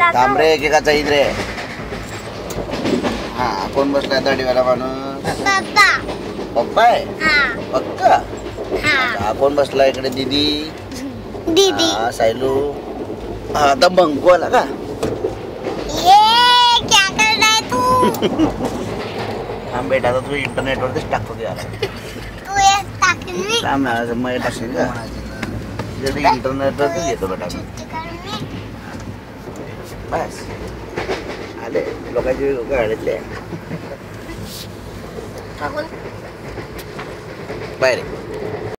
थांब रे एकेकाचा ईद रे. हा कोण बसलाय दाढीवाला माणूस? पप्पा आहे पक्का. हा कोण बसला इकडे? दीदी. दीदी. हा सायलू. हा आता बंकू आला का? ये क्या कर रहा है तू? थांब बेटा आता तू इंटरनेट वरतीच टाकतो ते याला. तू ये टाकून मी. थांब ना मग टाकशील का? इंटरनेट वरतीच येतो बेटा. बस आले लोकांची गाडीतले बाहेर.